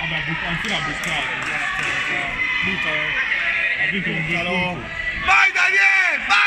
Ancora buttato. Ha vinto un Vai Daniele! Vai!